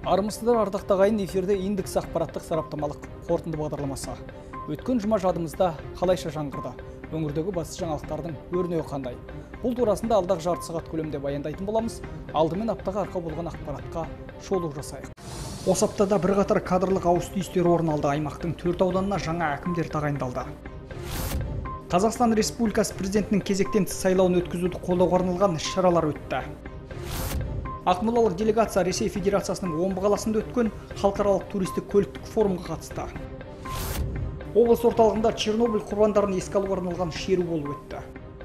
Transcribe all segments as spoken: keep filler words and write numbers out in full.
Армысыздар ардақ тағайын, эфирде индекс ақпараттық сараптамалық қорытынды бағдарламасы. Өткен жұма жадымызда қалайша жаңғырды? Өңірдегі басты жаңалықтардың өрнегі қандай? Бұл турасында алдағы жарты сағат көлемде баяндайтын боламыз. Алдымен аптаға арқау болған ақпаратқа шолу жасайық. Осы аптада бірқатар кадрлық ауыс-түйістер орын алды. Аймақтың төрт ауданына жаңа әкімдер тағайындалды. Қазақстан Республикасы президентінің кезектен тыс сайлауын өткізуді қолдауға арналған іс-шаралар өтті. Ақмолалық делегация Ресей Федерациясының Омбы қаласында өткен халықаралық туристік көліктік форумға қатысты. Облыс орталығында Чернобыль құрбандарын еске алуға арналған шеру болып өтті.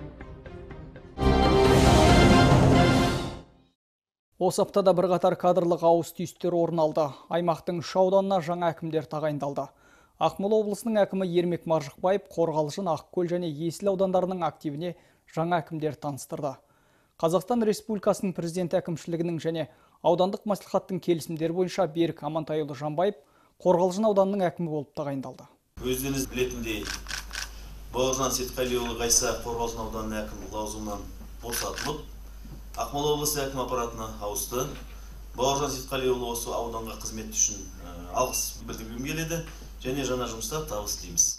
Осы аптада бірқатар кадрлық ауыс-түйістер орын алды. Аймақтың үш ауданына жаңа әкімдер тағайындалды. Ақмола облысының әкімі Ермек Маржықбаев Қорғалжын, Ақкөл және Есіл аудандарының активіне жаңа әкімдер таныстырды. Қазақстан Республикасының президенті әкімшілігінің және аудандық мәслихаттың келісімдері бойынша Берік Амантайұлы Жанбаев Қорғалжын ауданының әкімі болып тағайындалды. Өздеріңіз білетіндей, Бауыржан Сетқалиұлы Ғайса Қорғалжын ауданының әкімі лауазымынан босатылып, Ақмола облысы әкім аппаратына ауысты. Бауыржан Сетқалиұлы осы ауданға қызмет үшін алғыс білдіргім келеді және жаңа жұмыста табыс тілейміз.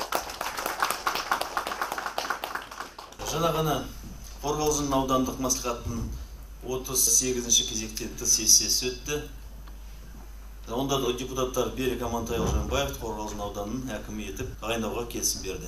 Жаңа ғана Қорғалжын аудандық мәслихаттың отыз сегізінші кезектен тыс сессиясы өтті. Онда депутаттар Берік Амантайұлы Жанбаев Қорғалжын ауданының әкімі етіп тағайындауға келісім берді.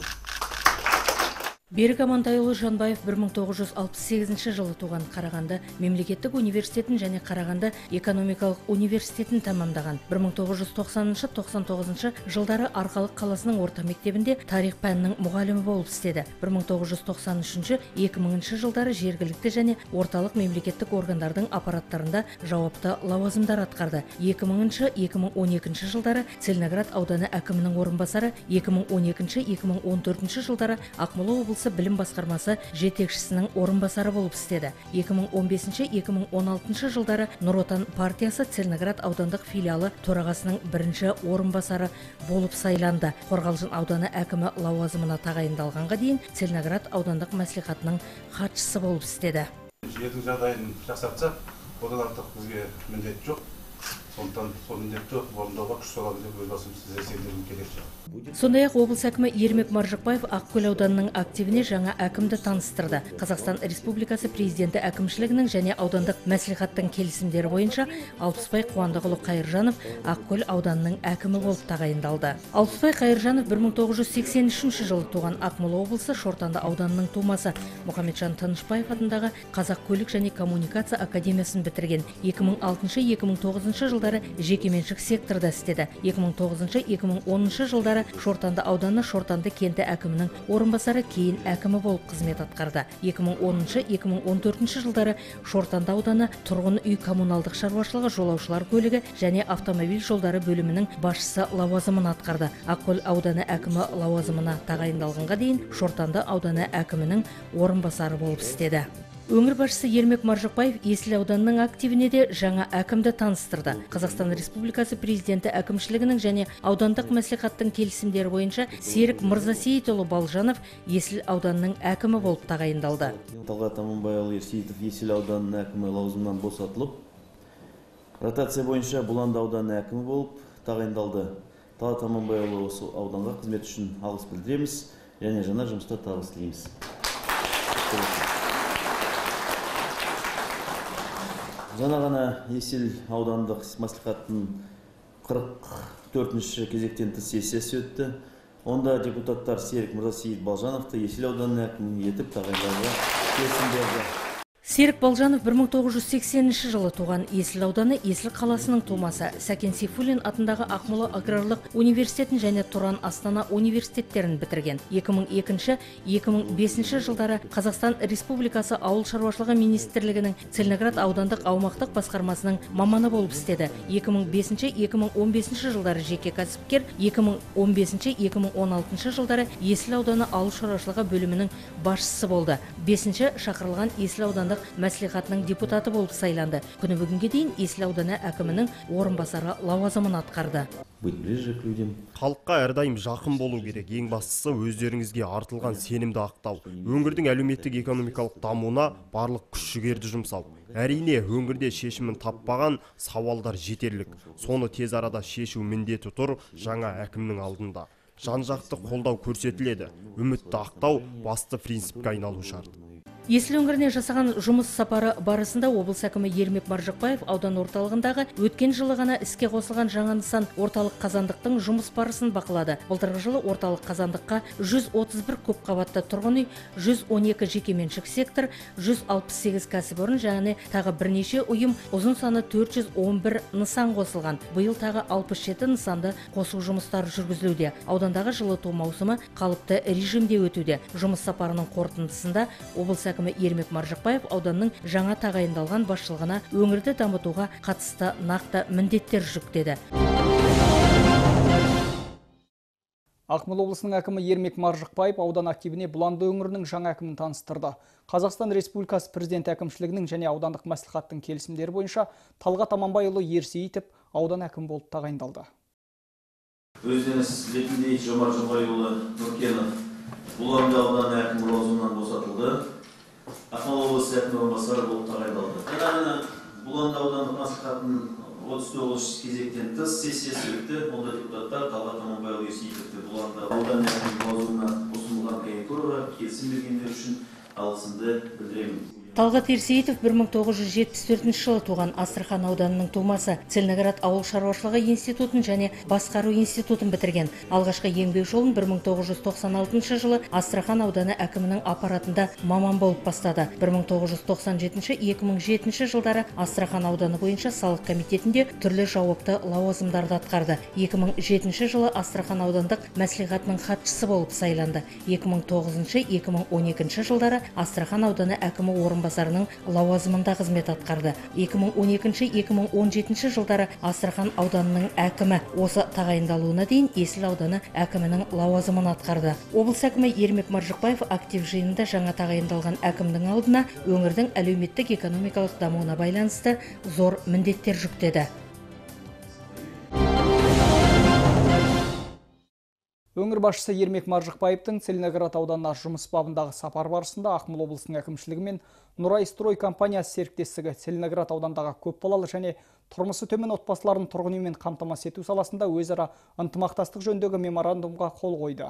Берік Амантайұлы Жанбаев бір мың тоғыз жүз алпыс сегізінші жылы туған, Қарағанды мемлекеттік университетін және Қарағанды экономикалық университетін тамамдаған. бір мың тоғыз жүз тоқсаныншы тоқсан тоғызыншы жылдары Арқалық қаласының орта мектебінде тарих пәнінің мұғалімі болып істеді. бір мың тоғыз жүз тоқсан үшінші екі мыңыншы жылдары жергілікті және орталық мемлекеттік органдардың аппараттарында жауапты лауазымдар атқарды. екі мыңыншы екі мың он екінші жылдары Целиноград ауданы әкімінің орынбасары, екі мың он екінші екі мың он төртінші жылдары Ақмола облысы білім басқармасы жетекшісінің орынбасары болып істеді. екі мың он бесінші екі мың он алтыншы жылдары Нұр Отан партиясы Целиноград аудандық филиалы төрағасының бірінші орынбасары болып сайланды. Қорғалжын ауданы әкімі лауазымына тағайындалғанға дейін Целиноград аудандық мәслихатының хатшысы болып істеді. Жердің жағдайын жақсартсақ, одан артық бізге міндет жоқ. Сондықтан сол міндетті орындауға күш саламыз деп өз басым сізге сендіргім келеді. Сондай-ақ облыс әкімі Ермек Маржықбаев Ақкөл ауданының активіне жаңа әкімді таныстырды. Қазақстан Республикасы президенті әкімшілігінің және аудандық мәслихаттың келісімдері бойынша Алпысбай Қуандықұлы Қайыржанов Ақкөл ауданының әкімі болып тағайындалды. Алпысбай Қайыржанов бір мың тоғыз жүз сексен үшінші жылы туған, Ақмола облысы Шортанды ауданының тумасы. Мұхамеджан Тынышбаев атындағы Қазақ көлік және коммуникация академиясын бітірген. екі мың алтыншы екі мың тоғызыншы жылдары жекеменшік секторда істеді. екі мың тоғызыншы екі мың оныншы жылдары Шортанды ауданы Шортанды кенті әкімінің орынбасары, кейін әкімі болып қызмет атқарды. екі мың оныншы екі мың он төртінші жылдары Шортанды ауданы тұрғын үй коммуналдық шаруашылығы, жолаушылар көлігі және автомобиль жолдары бөлімінің басшысы лауазымын атқарды. Ақкөл ауданы әкімі лауазымына тағайындалғанға дейін Шортанды ауданы әкімінің орынбасары болып істеді. Өңір басшысы Ермек Маржықбаев Есіл ауданының активіне де жаңа әкімді таныстырды. Қазақстан Республикасы президенті әкімшілігінің және аудандық мәслихаттың келісімдері бойынша Серік Мырзасейітұлы Балжанов Есіл ауданының әкімі болып тағайындалды. Талғат Аманбайұлы Ерсейітов Есіл ауданының әкімі лауазымынан босатылып, ротация бойынша Бұланды ауданының әкімі болып тағайындалды. Талғат Аманбайұлы осы ауданға қызмет үшін алғыс білдіреміз және жаңа жұмыста табыс тілейміз. Жаңа ғана Есіл аудандық мәслихаттың қырық төртінші кезектен тыс сессиясы өтті. Онда депутаттар Серік Мырзасейіт Балжановты Есіл ауданының әкімі етіп тағайындауға келісім берді. Серік Балжанов бір мың тоғыз жүз сексенінші жылы туған, Есіл ауданы Есіл қаласының тумасы. Сәкен Сейфуллин атындағы Ақмола аграрлық университетін және Тұран Астана университеттерін бітірген. екі мың екінші екі мың бесінші жылдары Қазақстан Республикасы ауыл шаруашылығы министрлігінің Целиноград аудандық аумақтық басқармасының маманы болып істеді. екі мың бесінші екі мың он бесінші жылдары жеке кәсіпкер, екі мың он бесінші екі мың он алтыншы жылдары Есіл ауданы ауыл шаруашылығы бөлімінің басшысы болды. бесінші шақырылған Есіл ауданы аудандық мәслихатының депутаты болып сайланды. Күні бүгінге дейін Есіл ауданы әкімінің орынбасары лауазымын атқарды. Быть ближе к людям. Халыққа әрдайым жақын болу керек. Ең бастысы өздеріңізге артылған сенімді ақтау. Өңірдің әлеуметтік экономикалық дамуына барлық күш-жігерді жұмсау. Әрине, өңірде шешімін таппаған сауалдар жетерлік. Соны тез арада шешу міндеті тұр жаңа әкімнің алдында. Жан-жақты қолдау көрсетіледі. Үмітті ақтау басты принципке айналу шарт. Есіл өңіріне жасаған жұмыс сапары барысында облыс әкімі Ермек Маржықпаев аудан орталығындағы өткен жылы ғана іске қосылған жаңа нысан орталық қазандықтың жұмыс барысын бақылады. Былтырғы жылы орталық қазандыққа жүз отыз бір көпқабатты тұрғын үй, жүз он екі жекеменшік сектор, жүз алпыс сегіз кәсіпорын және тағы бірнеше ұйым, ұзын саны төрт жүз он бір нысан қосылған. Биыл тағы алпыс жеті нысанды қосу жұмыстары жүргізілуде. Аудандағы жылыту маусымы қалыпты режимде өтуде. Жұмыс сапарының қорытындысында облыс әкімі Ермек Маржықпаев ауданның жаңа тағайындалған басшылығына өңірді дамытуға қатысты нақты міндеттер жүктеді. Ақмола облысының әкімі Ермек Маржықпаев аудан активіне Бұланды өңірінің жаңа әкімін таныстырды. Қазақстан Республикасы президенті әкімшілігінің және аудандық мәслихаттың келісімдері бойынша Талғат Аманбайұлы Ерсейітов аудан әкімі болып тағайындалды. Өздеріңіз ретінде Жомарт Жұмғалиұлы Нұркенов Бұланды ауданы әкімі лауазымынан босатылды. Ақмола облысы әкімі орынбасары болып тағайындалды. Жаңа Бұланды аудандық мәслихаттың отыз тоғызыншы кезектен тыс сессиясы өтті. Онда депутаттар Талғат Аманбайұлы Ерсейітовті Бұланды ауданы әкімі лауазымына ұсынылған кандидатураға келісім бергендері үшін алғысымды білдіремін. Талғат Ерсейітов бір мың тоғыз жүз жетпіс төртінші жылы туған, Астрахан ауданының тумасы. Целиноград ауыл шаруашылығы институтын және басқару институтын бітірген. Алғашқы еңбек жолын бір мың тоғыз жүз тоқсан алтыншы жылы Астрахан ауданы әкімінің аппаратында маман болып бастады. бір мың тоғыз жүз тоқсан жетінші - екі мың жетінші жылдары Астрахан ауданы бойынша салық комитетінде түрлі жауапты лауазымдарды атқарды. екі мың жетінші жылы Астрахан аудандық мәслихатының хатшысы болып сайланды. екі мың тоғызыншы - екі мың он екінші жылдары Астрахан ауданы әкімі орын басарының лауазымында қызмет атқарды. екі мың он екінші - екі мың он жетінші жылдары Астрахан ауданының әкімі. Осы тағайындалуына дейін Есіл ауданы әкімінің лауазымын атқарды. Облыс әкімі Ермек Маржықпаев актив жиынында жаңа тағайындалған әкімдің алдына өңірдің әлеуметтік экономикалық дамуына байланысты зор міндеттер жүктеді. Өңір басшысы Ермек Маржықпаевтың Целиноград ауданына жұмыс бабындағы сапар барысында Ақмола облысының әкімшілігі мен Нұрай строй компаниясы серіктестігі Целиноград аудандағы көпбалалы және тұрмысы төмен отбасыларын тұрғын үймен қамтамасыз ету саласында өзара ынтымақтастық жөніндегі меморандумға қол қойды.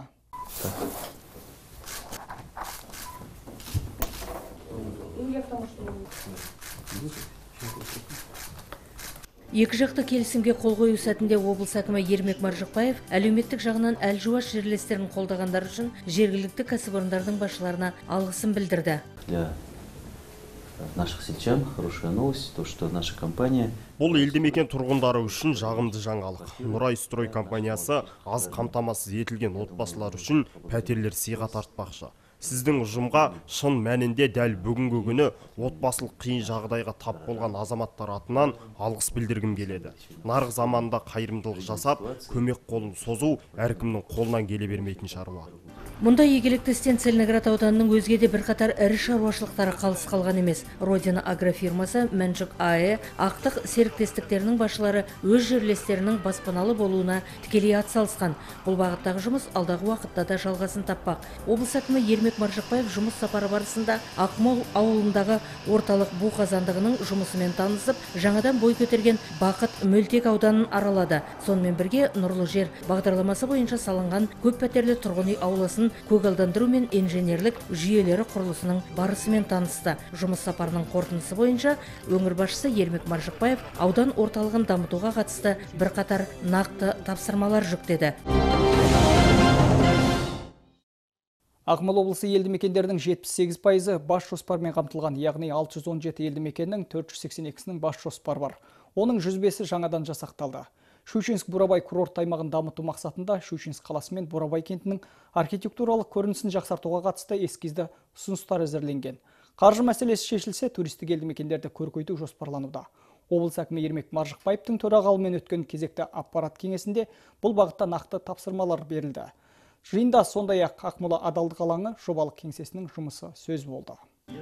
Екі жақты келісімге қол қою сәтінде облыс әкімі Ермек Маржықпаев әлеуметтік жағынан әлжуаз жерлестерін қолдағандар үшін жергілікті кәсіпорындардың басшыларына алғысын білдірді. Для наших сельчан хорошая новость, то что наша компания. Бұл елді мекен тұрғындары үшін жағымды жаңалық. Нұрай строй компаниясы аз қамтамасыз етілген отбасылар үшін пәтерлер сыйға тартпақшы. Сіздің ұжымға шын мәнінде дәл бүгінгі күні отбасылық қиын жағдайға тап болған азаматтар атынан алғыс білдіргім келеді. Нарық заманында қайырымдылық жасап, көмек қолын созу әркімнің қолынан келе бермейтін шаруа. Мұнда игілікті істен Целиноград ауданының өзге де бірқатар ірі шаруашылықтары қалыс қалған емес. Родина агрофирмасы, Мәншік АЭ, ақтық серіктестіктерінің басшылары өз жерлестерінің баспаналы болуына тікелей атсалысқан. Бұл бағыттағы жұмыс алдағы уақытта да жалғасын таппақ. Облыс әкімі Ермек Маржықпаев жұмыс сапары барысында Ақмол ауылындағы орталық бу қазандығының жұмысымен танысып, жаңадан бой көтерген Бақыт Мөлтек ауданын аралады. Сонымен бірге Нұрлы жер бағдарламасы бойынша салынған көп пәтерлі тұрғын үй ауласын көгалдандыру мен инженерлік жүйелері құрылысының барысымен танысты. Жұмыс сапарының қорытындысы бойынша өңір басшысы Ермек Маржықпаев аудан орталығын дамытуға қатысты бірқатар нақты тапсырмалар жүктеді. Ақмола облысы елді мекендердің жетпіс сегіз пайызы бас жоспармен қамтылған, яғни алты жүз он жеті елді мекеннің төрт жүз сексен екісінің бас жоспар бар. Оның жүз бесі жаңадан жасақталды. Щучинск-Бурабай курорт аймағын дамыту мақсатында Щучинск қаласы мен Бурабай кентінің архитектуралық көрінісін жақсартуға қатысты эскизді ұсыныстар әзірленген. Қаржы мәселесі шешілсе, туристік елді мекендерді көркейту жоспарлануда. Облыс әкімі Ермек Маржықпаевтың төрағалымен өткен кезекті аппарат кеңесінде бұл бағытта нақты тапсырмалар берілді. Жиында сондай-ақ Ақмола адалдық алаңы жобалық кеңсесінің жұмысы сөз болды.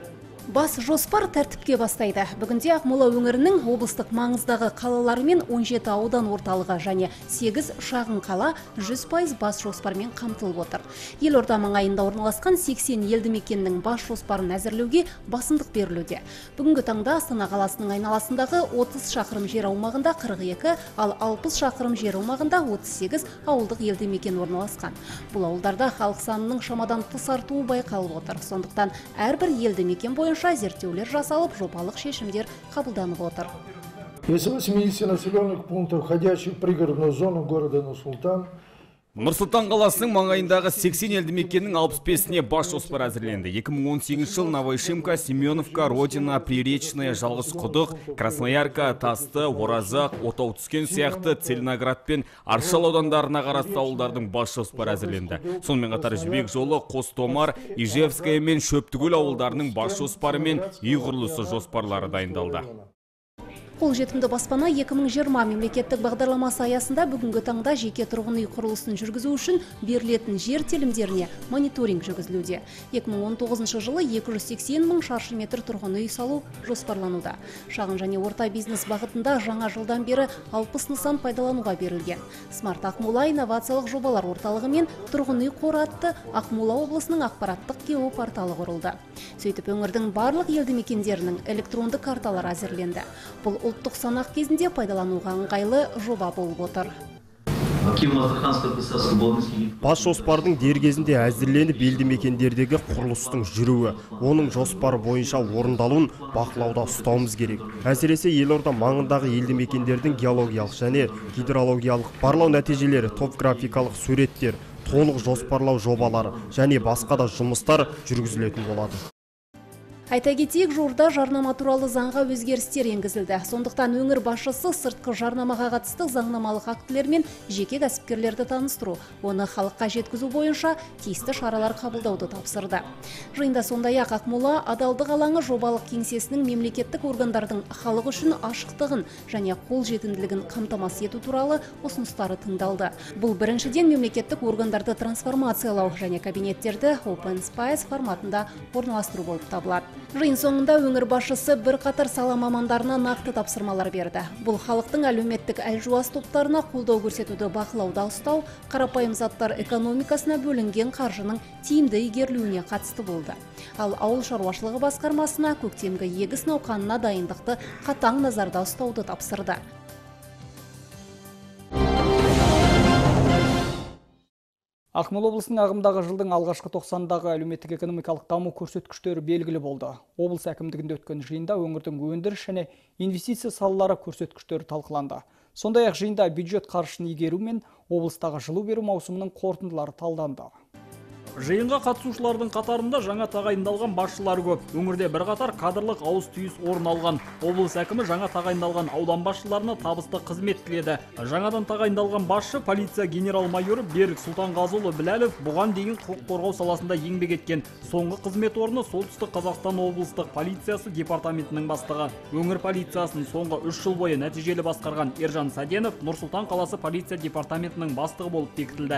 Бас жоспар тәртіпке бастайды. Бүгінде Ақмола өңірінің облыстық маңыздағы қалалары мен он жеті аудан орталығы және сегіз шағын қала жүз пайыз бас жоспармен қамтылып отыр. Елорда маңайында орналасқан сексен елді мекеннің бас жоспарын әзірлеуге басымдық берілуде. Бүгінгі таңда Астана қаласының айналасындағы отыз шақырым жер аумағында қырық екі, ал алпыс шақырым жер аумағында отыз сегіз ауылдық елді мекен орналасқан. Бұл ауылдарда халық санының шамадан тыс артуы байқалып отыр. Сондықтан әрбір елді мекен бойынша зерттеулер жасалып, жобалық шешімдер қабылданып отыр. Из восьмидесяти населенных пунктов, входящих в пригородную зону города Нур-Султан, Нұр-Сұлтан қаласының маңайындағы сексен елді мекеннің алпыс бесіне бас жоспар әзірленді. екі мың он сегізінші жыл Новошимка, Семеновка, Родина, Приречная, Жалғызқұдық, Красноярка, Тасты, Оразақ, Отау түскен сияқты Целиноград пен Аршал аудандарына қарасты ауылдардың бас жоспар әзірленді. Сонымен қатар Жібек жолы, Қостомар, Ижевская мен Шөптігөл ауылдарының бас жоспары мен үй құрылысы жоспарлары дайындалды. Қолжетімді баспана екі мың жиырма мемлекеттік бағдарламасы аясында бүгінгі таңда жеке тұрғын үй құрылысын жүргізу үшін берілетін жер телімдеріне мониторинг жүргізілуде. екі мың он тоғызыншы жылы екі жүз сексен мың шаршы метр тұрғын үй салу жоспарлануда. Шағын және орта бизнес бағытында жаңа жылдан бері алпыс нысан пайдалануға берілген. Смарт Ақмола инновациялық жобалар орталығы мен тұрғын үй қоры атты Ақмола облысының ақпараттық геопорталы құрылды. Сөйтіп өңірдің барлық елді мекендерінің электронды карталары әзірленді. Бұл ұлттық санақ кезінде пайдалануға ыңғайлы жоба болып отыр. Бас жоспардың дер кезінде әзірленіп елді мекендердегі құрылыстың жүруі, оның жоспары бойынша орындалуын бақылауда ұстауымыз керек. Әсіресе елорда маңындағы елді мекендердің геологиялық және гидрологиялық барлау нәтижелері, топографикалық суреттер, толық жоспарлау жобалары және басқа да жұмыстар жүргізілетін болады. Айта кетейік, жуырда жарнама туралы заңға өзгерістер енгізілді. Сондықтан өңір басшысы сыртқы жарнамаға қатысты заңнамалық актілер мен жеке кәсіпкерлерді таныстыру, оны халыққа жеткізу бойынша тиісті шаралар қабылдауды тапсырды. Жиында сондай-ақ Ақмола адалдық алаңы жобалық кеңсесінің мемлекеттік органдардың халық үшін ашықтығын және қолжетімділігін қамтамасыз ету туралы ұсыныстары тыңдалды. Бұл біріншіден мемлекеттік органдарды трансформациялау және кабинеттерді Open Space форматында орналастыру болып табылады. Жиын соңында өңір басшысы бір қатар сала мамандарына нақты тапсырмалар берді. Бұл халықтың әлеуметтік әлжуаз топтарына қолдау көрсетуді бақылауда ұстау, қарапайым заттар экономикасына бөлінген қаржының тиімді игерілуіне қатысты болды. Ал ауыл шаруашылығы басқармасына көктемгі егіс науқанына дайындықты қатаң назарда ұстауды тапсырды. Ақмола облысының ағымдағы жылдың алғашқы тоқсандағы әлеуметтік экономикалық даму көрсеткіштері белгілі болды. Облыс әкімдігінде өткен жиында өңірдің өндіріс және инвестиция салалары көрсеткіштері талқыланды. Сондай-ақ жиында бюджет қаржысын игеру мен облыстағы жылу беру маусымының қорытындылары талданды. Жиынға қатысушылардың қатарында жаңа тағайындалған басшылар көп. Өңірде бірқатар кадрлық ауыс түйіс орын алған. Облыс әкімі жаңа тағайындалған аудан басшыларына табысты қызмет тіледі. Жаңадан тағайындалған басшы полиция генерал-майоры Берік Сұлтанғазыұлы Біләлов бұған дейін құқық қорғау саласында еңбек еткен. Соңғы қызмет орны Солтүстік Қазақстан облыстық полициясы департаментінің бастығы. Өңір полициясын соңғы үш жыл бойы нәтижелі басқарған Ержан Саденов Нұр-Сұлтан қаласы полиция департаментінің бастығы болып бекітілді.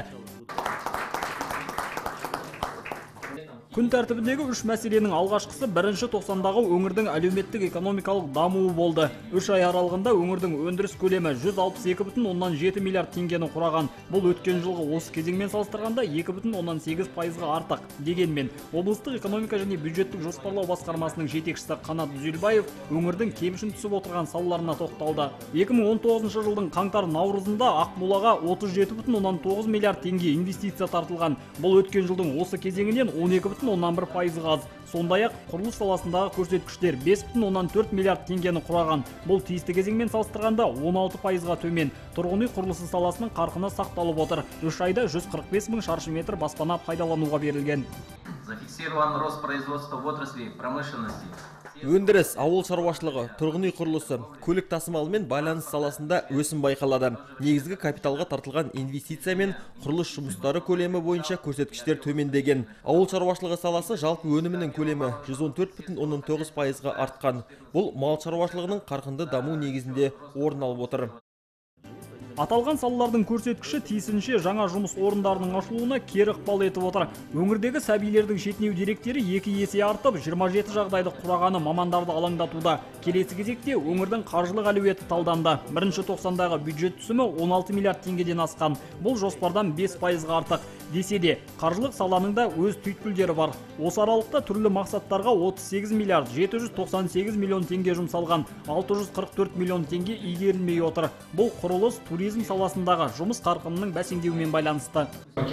Күн тәртібіндегі үш мәселенің алғашқысы бірінші тоқсандағы өңірдің әлеуметтік экономикалық дамуы болды. Үш ай аралығында өңірдің өндіріс көлемі жүз алпыс екі бүтін оннан жеті миллиард теңгені құраған. Бұл өткен жылғы осы кезеңмен салыстырғанда екі бүтін оннан сегіз пайызға артық. Дегенмен, облыстық экономика және бюджеттік жоспарлау басқармасының жетекшісі Қанат Дүзелбаев өңірдің кемшін түсіп отырған салаларына тоқталды. екі мың он тоғызыншы жылдың қаңтар-наурызында Ақмолаға отыз жеті бүтін оннан тоғыз миллиард теңге инвестиция тартылған. Бұл өткен жылдың осы кезеңінен он екі бүтін оннан бір пайызға аз. Сондай-ақ құрылыс саласындағы көрсеткіштер бес бүтін оннан төрт миллиард теңгені құраған. Бұл тиісті кезеңмен салыстырғанда он алты пайызға төмен. Тұрғын үй құрылысы саласының қарқыны сақталып отыр. үш айда жүз қырық бес мың шаршы метр баспана пайдалануға берілген. Зафиксирован рост производства в отрасли промышленности. Өндіріс, ауыл шаруашылығы, тұрғын үй құрылысы, көлік тасымалы мен байланыс саласында өсім байқалады. Негізгі капиталға тартылған инвестиция мен құрылыс жұмыстары көлемі бойынша көрсеткіштер төмендеген. Ауыл шаруашылығы саласы жалпы өнімінің көлемі жүз он төрт бүтін оннан тоғыз пайызға артқан. Бұл мал шаруашылығының қарқынды даму негізінде орын алып отыр. Аталған салалардың көрсеткіші тиісінше жаңа жұмыс орындарының ашылуына кері ықпал етіп отыр. Өңірдегі сәбилердің шетінеу деректері екі есе артып, жиырма жеті жағдайды құрағаны мамандарды алаңдатуда. Келесі кезекте өңірдің қаржылық әлеуеті талданды. Бірінші тоқсандағы бюджет түсімі он алты миллиард теңгеден асқан. Бұл жоспардан бес пайызға артық. Десе де, қаржылық саланың да өз түйткілдері бар. Осы аралықта түрлі мақсаттарға отыз сегіз миллиард жеті жүз тоқсан сегіз миллион теңге жұмсалған, алты жүз қырық төрт миллион теңге игерілмей отыр. Бұл құрылыс, туризм саласындағы жұмыс қарқынының бәсеңдеуімен байланысты.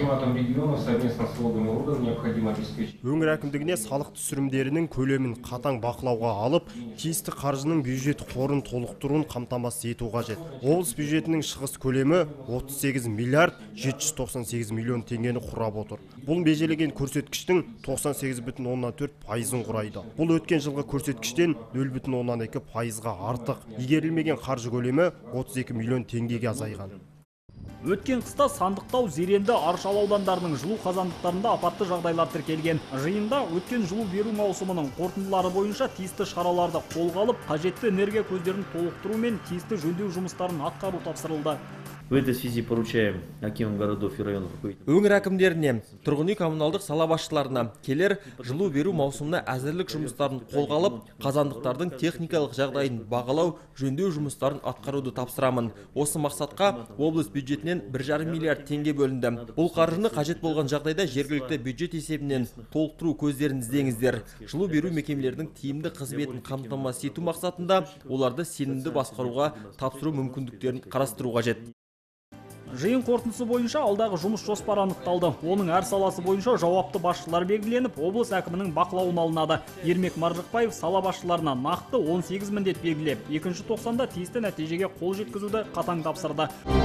Өңір әкімдігіне салық түсірімдерінің көлемін қатаң бақылауға алып, тиісті қаржының бюджет қорын толықтыруын қамтамасыз ету қажет. Облыс бюджетінің шығыс көлемі отыз сегіз миллиард жеті жүз тоқсан сегіз миллион теңгені құрап отыр. Бұл межелеген көрсеткіштің тоқсан сегіз бүтін оннан төрт пайызын құрайды. Бұл өткен жылғы көрсеткіштен нөл бүтін оннан екі пайызға артық. Игерілмеген қаржы көлемі отыз екі миллион теңгеге азайған. Өткен қыста Сандықтау, Зеренді, Аршалы аудандарының жылу қазандықтарында апатты жағдайлар тіркелген. Жиында өткен жылу беру маусымының қорытындылары бойынша тиісті шараларды қолға алып, қажетті энергия көздерін толықтыру мен тиісті жөндеу жұмыстарын атқару тапсырылды. В этой связи поручаем акимам городов и районов. Өңір әкімдеріне, тұрғын үй коммуналдық сала басшыларына келер жылу беру маусымына әзірлік жұмыстарын қолға алып, қазандықтардың техникалық жағдайын бағалау, жөндеу жұмыстарын атқаруды тапсырамын. Осы мақсатқа облыс бюджетінен бір жарым миллиард теңге бөлінді. Бұл қаржыны қажет болған жағдайда жергілікті бюджет есебінен толықтыру көздерін іздеңіздер. Жылу беру мекемелерінің тиімді қызметін қамтамасыз ету мақсатында оларды сенімді басқаруға тапсыру мүмкіндіктерін қарастыру қажет. Жиын қорытындысы бойынша алдағы жұмыс жоспары анықталды. Оның әр саласы бойынша жауапты басшылар белгіленіп, облыс әкімінің бақылауына алынады. Ермек Маржықпаев сала басшыларына нақты он сегіз міндет белгілеп, екінші тоқсанда тиісті нәтижеге қол жеткізуді қатаң тапсырды.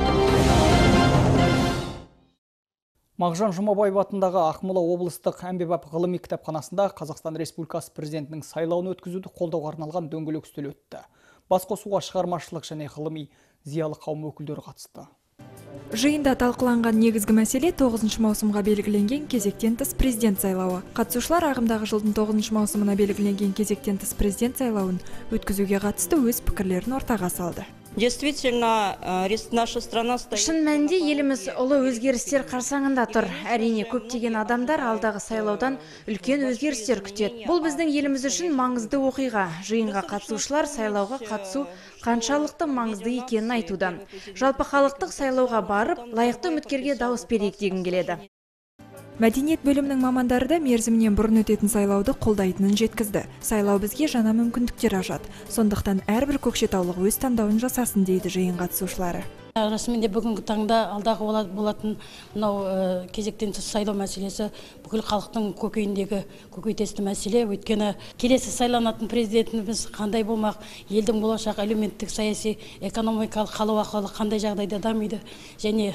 Мағжан Жұмабаев атындағы Ақмола облыстық әмбебап ғылыми кітапханасында Қазақстан Республикасы президентінің сайлауын өткізуді қолдауға арналған дөңгелек үстел өтті. Басқосуға шығармашылық және ғылыми зиялы қауым өкілдері қатысты. Жиында талқыланған негізгі мәселе тоғызыншы маусымға белгіленген кезектен тыс президент сайлауы. Қатысушылар ағымдағы жылдың тоғызыншы маусымына белгіленген кезектен тыс президент сайлауын өткізуге қатысты өз пікірлерін ортаға салды. Действительно, наша страна стоит. Шын мәнінде еліміз ұлы өзгерістер қарсаңында тұр. Әрине, көптеген адамдар алдағы сайлаудан үлкен өзгерістер күтеді. Бұл біздің еліміз үшін маңызды оқиға. Жиынға қатысушылар сайлауға қатысу қаншалықты маңызды екенін айтуда. Жалпы халықтық сайлауға барып, лайықты үміткерге дауыс берейік дегім келеді. Мәдениет бөлімінің мамандары да мерзімінен бұрын өтетін сайлауды қолдайтынын жеткізді. Сайлау бізге жаңа мүмкіндіктер ашады. Сондықтан әрбір көкшетаулық өз таңдауын жасасын дейді жиын қатысушылары. Расымен бүгінгі таңда алдағы болатын мынау кезектен тыс сайлау мәселесі бүкіл халықтың көкейіндегі көкейтесті мәселе. Өйткені келесі сайланатын президентіміз қандай болмақ, елдің болашақ әлеуметтік, саяси, экономикалық хал ахуалы қандай жағдайда дамиды, және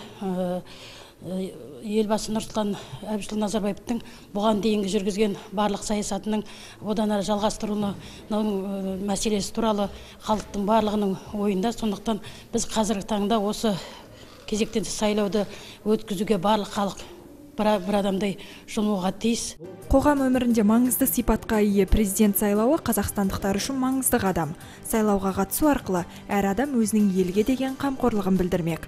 елбасы Нұрсұлтан Әбішұлы Назарбаевтың бұған дейінгі жүргізген барлық саясатының одан әрі жалғастыруының мәселесі туралы халықтың барлығының ойында. Сондықтан біз қазіргі таңда осы кезектен тыс сайлауды өткізуге барлық халық бір адамдай жұмылуға тиіс. Қоғам өмірінде маңызды сипатқа ие президент сайлауы қазақстандықтар үшін маңызды қадам. Сайлауға қатысу арқылы әр адам өзінің елге деген қамқорлығын білдірмек.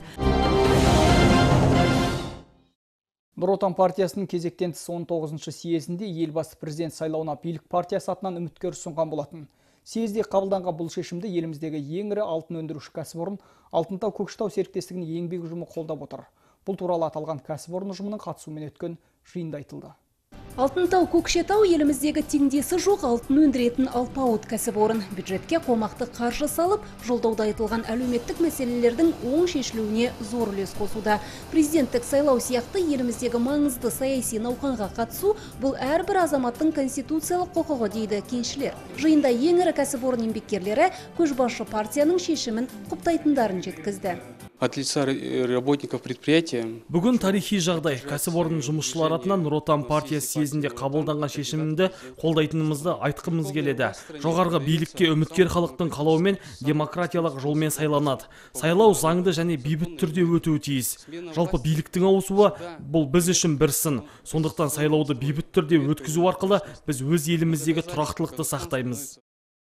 Нұр Отан партиясының кезектен тыс он тоғызыншы съезінде елбасы президент сайлауына билік партиясы атынан үміткер ұсынған болатын. Съезде қабылданған бұл шешімді еліміздегі ең ірі алтын өндіруші кәсіпорын Алтынтау Көкшетау серіктестігінің еңбек ұжымы қолдап отыр. Бұл туралы аталған кәсіпорын ұжымының қатысуымен өткен жиында айтылды. Алтынтау Көкшетау еліміздегі теңдесі жоқ алтын өндіретін алпауыт кәсіпорын. Бюджетке қомақты қаржы салып, жолдауда айтылған әлеуметтік мәселелердің оң шешілуіне зор үлес қосуда. Президенттік сайлау сияқты еліміздегі маңызды саяси науқанға қатысу бұл әрбір азаматтың конституциялық құқығы дейді кеншілер. Жиында ең ірі кәсіпорын еңбеккерлері көшбасшы партияның шешімін құптайтындарын жеткізді. От лица работников предприятия. Бүгін тарихи жағдай. Кәсіпорын жұмысшылар атынан Нұр Отан партиясы съезінде қабылданған шешімді қолдайтынымызды айтқымыз келеді. Жоғарғы билікке үміткер халықтың қалауымен демократиялық жолмен сайланады. Сайлау заңды және бейбіт түрде өтуі тиіс. Жалпы биліктің ауысуы бұл біз үшін бір сын. Сондықтан сайлауды бейбіт түрде өткізу арқылы біз өз еліміздегі тұрақтылықты сақтаймыз.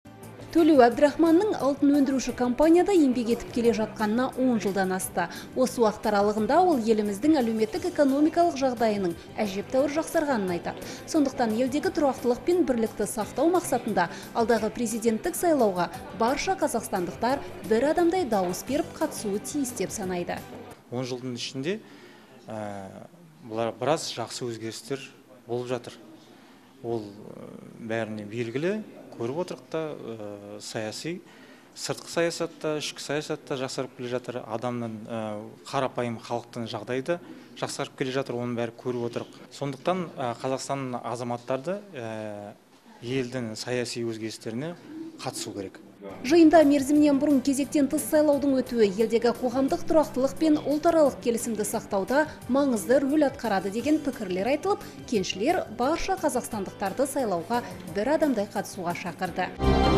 Төлеу Әбдірахманның алтын өндіруші компанияда еңбек етіп келе жатқанына он жылдан асты. Осы уақыт аралығында ол еліміздің әлеуметтік экономикалық жағдайының әжептәуір жақсарғанын айтады. Сондықтан елдегі тұрақтылық пен бірлікті сақтау мақсатында алдағы президенттік сайлауға барша қазақстандықтар бір адамдай дауыс беріп қатысуы тиіс деп санайды. он жылдың ішінде бұлар біраз жақсы өзгерістер болып жатыр. Ол бәріне белгілі, көріп отырықта саяси, сыртқы саясатта, ішкі саясатта жақсарып келе жатыр. Адамның қарапайым халықтың жағдайды жақсарып келе жатыр, оның бәрі көріп отырық. Сондықтан Қазақстанның азаматтарды елдің саяси өзгерістеріне қатысу керек. Жиында мерзімнен бұрын кезектен тыс сайлаудың өтуі елдегі қоғамдық тұрақтылық пен ұлтаралық келісімді сақтауда маңызды рөл атқарады деген пікірлер айтылып, кеншілер барша қазақстандықтарды сайлауға бір адамдай қатысуға шақырды.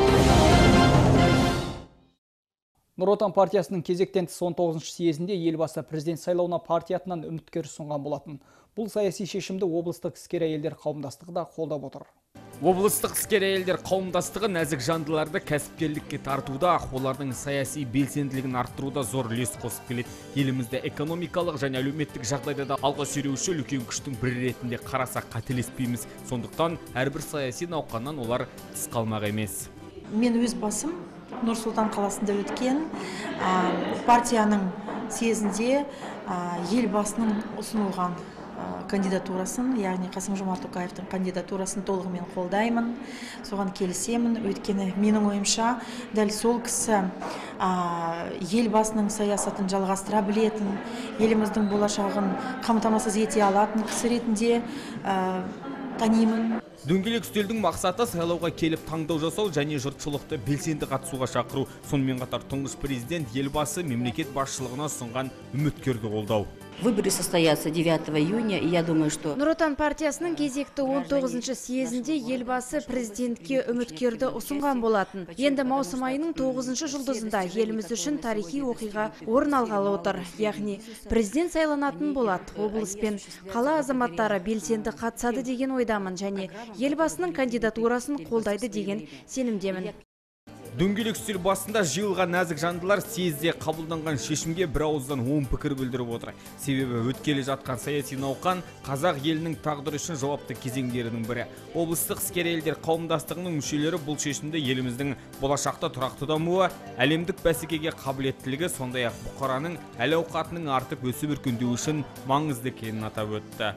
Нұр Отан партиясының кезектен тыс он тоғызыншы съезінде елбасы президент сайлауына партиятынан үміткер ұсынған болатын. Бұл саяси шешімді облыстық іскер әйелдер қауымдастығы да қолдап отыр. Облыстық іскер әйелдер қауымдастығы нәзік жандыларды кәсіпкерлікке тартуда, олардың саяси белсенділігін арттыруда зор үлес қосып келеді. Елімізде экономикалық және әлеуметтік жағдайда да алға сүйреуші үлкен күштің бірі ретінде қарасақ қателеспейміз. Сондықтан әрбір саяси науқаннан олар тыс қалмақ емес. Мен өз басым Нұр-Сұлтан қаласында өткен партияның съезінде елбасының ұсынылған кандидатурасын, яғни Қасым-Жомарт Тоқаевтың кандидатурасын толығымен қолдаймын, соған келісемін. Өйткені менің ойымша дәл сол кісі елбасының саясатын жалғастыра білетін, еліміздің болашағын қамтамасыз ете алатын кісі ретінде танимын. Дөңгелек үстелдің мақсаты сайлауға келіп таңдау жасау және жұртшылықты белсенді қатысуға шақыру. Сонымен қатар тұңғыш президент елбасы мемлекет басшылығына ұсынған үміткерді қолдау. Выборы состоятся девятого июня, и я думаю, что... Нұр Отан партиясының кезекті он тоғызыншы съезінде елбасы президентке үміткерді ұсынған болатын. Енді маусым айының тоғызыншы жұлдызында еліміз үшін тарихи оқиға орын алғалы отыр. Яғни президент сайланатын болады. Облыс пен қала азаматтары белсенді қатысады деген ойдамын және елбасының кандидатурасын қолдайды деген сенімдемін. Дөңгелек үстел басында жиылған нәзік жандылар съезде қабылданған шешімге бір ауыздан оң пікір білдіріп отыр. Себебі өткелі жатқан саяси науқан қазақ елінің тағдыры үшін жауапты кезеңдерінің бірі. Облыстық іскер әйелдер қауымдастығының мүшелері бұл шешімді еліміздің болашақта тұрақты дамуы, әлемдік бәсекеге қабілеттілігі, сондай-ақ бұқараның әл-ауқатының артып өсіп өркендеуі үшін маңызды екенін атап өтті.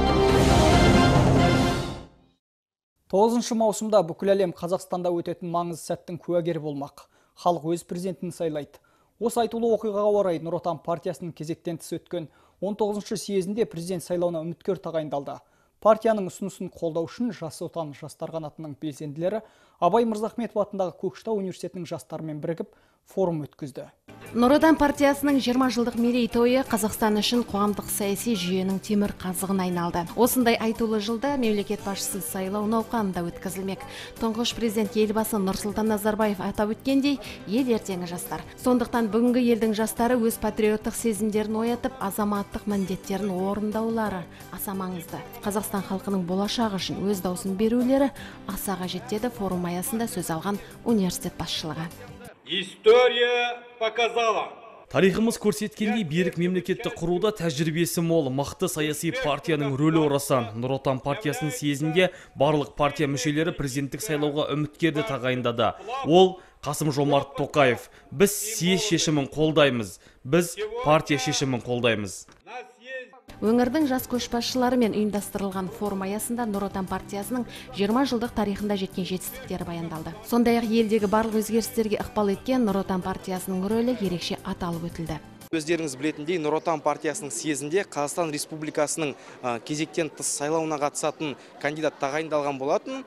тоғызыншы маусымда бүкіл әлем Қазақстанда өтетін маңызды сәттің куәгері болмақ. Халық өз президентін сайлайды. Осы айтулы оқиғаға орай Нұр Отан партиясының кезектен тыс өткен он тоғызыншы съезінде президент сайлауына үміткер тағайындалды. Партияның ұсынысын қолдау үшін Жас Отан жастар қанатының белсенділері Абай Мырзахметов атындағы Көкшетау университетінің жастарымен бірігіп форум өткізді. Нұр Отан партиясының жиырма жылдық мерейтойы Қазақстан үшін қоғамдық саяси жүйенің темір қазығына айналды. Осындай айтулы жылда мемлекет басшысы сайлау науқанында өткізілмек. Тұңғыш президент елбасы Нұрсұлтан Назарбаев атап өткендей, ел ертеңі жастар. Сондықтан бүгінгі елдің жастары өз патриоттық сезімдерін оятып, азаматтық міндеттерін орындаулары аса маңызды. Қазақстан халқының болашағы үшін өз даусын берулері аса қажет деді форум аясында сөз алған университет басшылығы. История показала. Тарихымыз көрсеткендей берік мемлекетті құруда тәжірибесі мол, мықты саяси партияның рөлі орасан. Нұр Отан партиясының съезінде барлық партия мүшелері президенттік сайлауға үміткерді тағайындады. Ол Қасым-Жомарт Тоқаев. Біз съез шешімін қолдаймыз. Біз партия шешімін қолдаймыз. Өңірдің жас көшбасшыларымен ұйымдастырылған форум аясында Нұр Отан партиясының жиырма жылдық тарихында жеткен жетістіктері баяндалды. Сондай-ақ елдегі барлық өзгерістерге ықпал еткен Нұр Отан партиясының рөлі ерекше аталып өтілді. Өздеріңіз білетіндей, Нұр Отан партиясының съезінде Қазақстан Республикасының кезектен тыс сайлауына қатысатын кандидат тағайындалған болатын.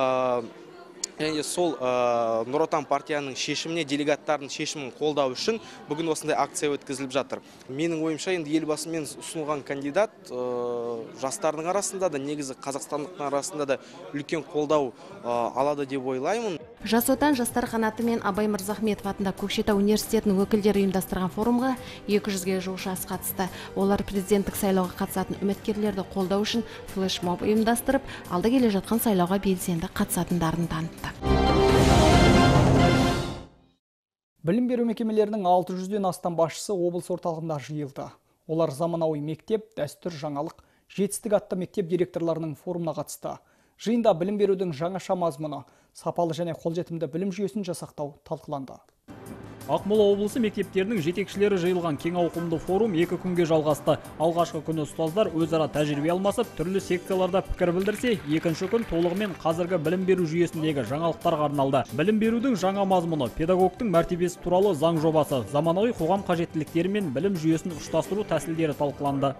Және сол Нұр Отан партияның шешіміне, делегаттардың шешімін қолдау үшін бүгін осындай акция өткізіліп жатыр. Менің ойымша, енді елбасымен ұсынылған кандидат жастардың арасында да, негізі қазақстандықтың арасында да үлкен қолдау алады деп ойлаймын. Жас Отан жастар қанаты мен Абай Мырзахметов атында Көкшетау университетінің өкілдері ұйымдастырған форумға екі жүзге жуық жас қатысты. Олар президенттік сайлауға қатысатын үміткерлерді қолдау үшін флешмоб ұйымдастырып, алда келе жатқан сайлауға белсенді қатысатындарын танытты. Білім беру мекемелерінің алты жүзден астам басшысы облыс орталығында жиылды. Олар заманауи мектеп, дәстүр, жаңалық, жетістік атты мектеп директорларының форумына қатысты. Жиында білім берудің жаңаша мазмұны, сапалы және қолжетімді білім жүйесін жасақтау талқыланды. Ақмола облысы мектептерінің жетекшілері жиылған кең ауқымды форум екі күнге жалғасты. Алғашқы күні ұстаздар өзара тәжірибе алмасып, түрлі секцияларда пікір білдірсе, екінші күн толығымен қазіргі білім беру жүйесіндегі жаңалықтарға арналды. Білім берудің жаңа мазмұны, педагогтың мәртебесі туралы заң жобасы, заманауи қоғам қажеттіліктері мен білім жүйесін ұштастыру тәсілдері талқыланды.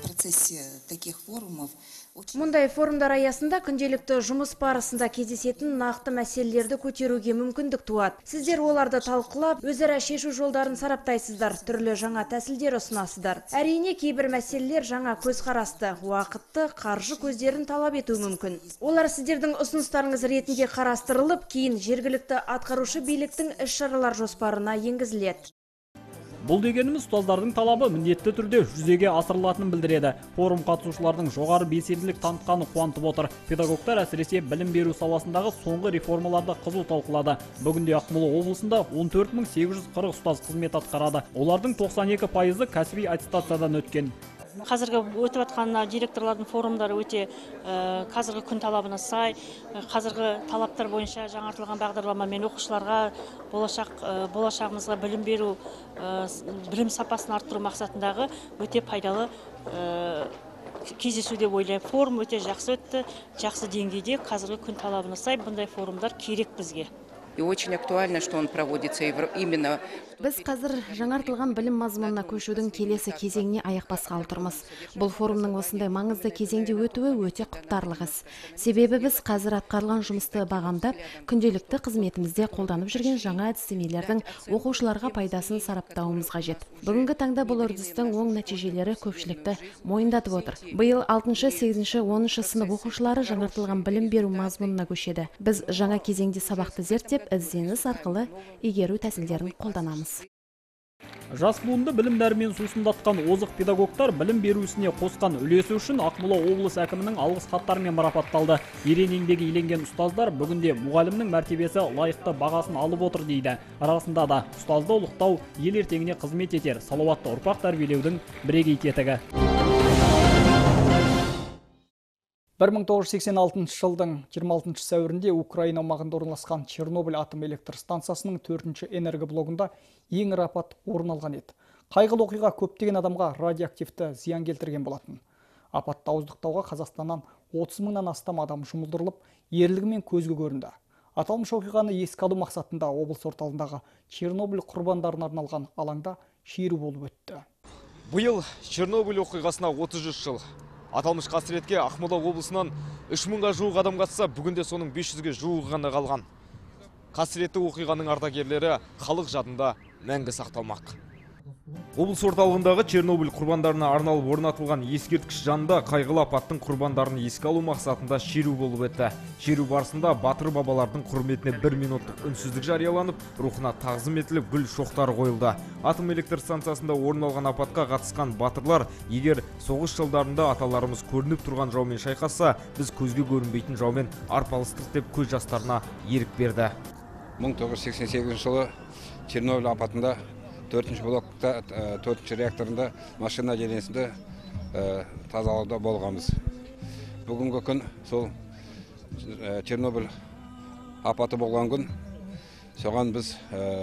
Мұндай форумдар аясында күнделікті жұмыс барысында кездесетін нақты мәселелерді көтеруге мүмкіндік туады. Сіздер оларды талқылап, өзара шешу жолдарын сараптайсыздар, түрлі жаңа тәсілдер ұсынасыздар. Әрине, кейбір мәселелер жаңа көзқарасты, уақытты, қаржы көздерін талап етуі мүмкін. Олар сіздердің ұсыныстарыңыз ретінде қарастырылып, кейін жергілікті атқарушы биліктің іс-шаралар жоспарына енгізіледі. Бұл дегеніміз ұстаздардың талабы міндетті түрде жүзеге асырылатынын білдіреді. Форум қатысушылардың жоғары белсенділік танытқаны қуантып отыр. Педагогтар әсіресе білім беру саласындағы соңғы реформаларды қызу талқылады. Бүгінде Ақмола облысында он төрт мың сегіз жүз қырық ұстаз қызмет атқарады. Олардың тоқсан екі пайызы кәсіби аттестациядан өткен. Қазіргі өтіп жатқан директорлардың форумдары өте қазіргі күн талабына сай, қазіргі талаптар бойынша жаңартылған бағдарламамен оқушыларға болашақ болашағымызға білім беру, білім сапасын арттыру мақсатындағы өте пайдалы кездесу деп ойлаймын. Форум өте жақсы өтті, жақсы деңгейде, қазіргі күн талабына сай бұндай форумдар керек бізге. И очень актуально, что он проводится именно. Біз қазір жаңартылған білім мазмұнына көшудің келесі кезеңіне аяқ басқалы тұрмыз. Бұл форумның осындай маңызды кезеңде өтуі өте құптарлық іс. Себебі біз қазір атқарылған жұмысты бағамдап, күнделікті қызметімізде қолданып жүрген жаңа әдістемелердің оқушыларға пайдасын сараптауымыз қажет. Бүгінгі таңда бұл үрдістің оң нәтижелері көпшілікті мойындатып отыр. Биыл алтыншы, сегізінші, оныншы сынып оқушылары жаңартылған білім беру мазмұнына көшеді. Біз жаңа кезеңде сабақты зерттеп, ізденіс арқылы игеру тәсілдерін қолданамыз. Жас буынды білімдермен сусындатқан озық педагогтар білім беру ісіне қосқан үлесі үшін Ақмола облыс әкімінің алғыс хаттарымен марапатталды. Ерен еңбегі еленген ұстаздар бүгінде мұғалімнің мәртебесі лайықты бағасын алып отыр дейді. Арасында да ұстазды ұлықтау ел ертеңіне қызмет етер, салауатты ұрпақ тәрбиелеудің бірегей тетігі. бір мың тоғыз жүз сексен алтыншы жылдың жиырма алтыншы сәуірінде Украина аумағында орналасқан Чернобыль атом электр станциясының төртінші энергоблогында ең ірі апат орын алған еді. Қайғылы оқиға көптеген адамға радиоактивті зиян келтірген болатын. Апатты ауыздықтауға Қазақстаннан отыз мыңнан астам адам жұмылдырылып, ерлігімен көзге көрінді. Аталмыш оқиғаны еске алу мақсатында облыс орталығындағы Чернобыль құрбандарына арналған алаңда шеру болып өтті. Биыл Чернобыль оқиғасына отыз үш жыл. Аталмыш қасіретке Ақмола облысынан үш мыңға жуық адам қатысса, бүгінде соның бес жүзге жуығы ғана қалған. Қасіретті оқиғаның ардагерлері халық жадында мәңгі сақталмақ. Облыс орталығындағы Чернобыль құрбандарына арналып орнатылған ескерткіш жанында қайғылы апаттың құрбандарын еске алу мақсатында шеру болып өтті. Шеру барысында батыр бабалардың құрметіне бір минуттық үнсіздік жарияланып, рухына тағзым етіліп, гүл шоқтары қойылды. Атом электр станциясында орын алған апатқа қатысқан батырлар, егер соғыс жылдарында аталарымыз көрініп тұрған жаумен шайқасса, біз көзге көрінбейтін жаумен арпалыстық деп көз жастарына ерік берді. мың тоғыз жүз сексен сегізінші жылы Чернобыль апатында төртінші блокта, төртінші реакторында машина денесінде тазалауда болғанбыз. Бүгінгі күн сол Чернобыль апаты болған күн, соған біз